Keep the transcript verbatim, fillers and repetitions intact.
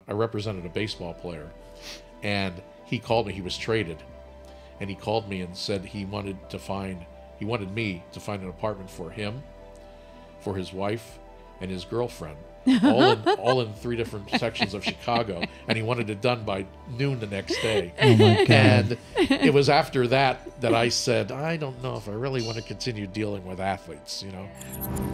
I represented a baseball player, and he called me. He was traded, and he called me and said he wanted to find, he wanted me to find an apartment for him, for his wife, and his girlfriend, all in, all in three different sections of Chicago, and he wanted it done by noon the next day. Oh my God. And it was after that that I said, I don't know if I really want to continue dealing with athletes, you know.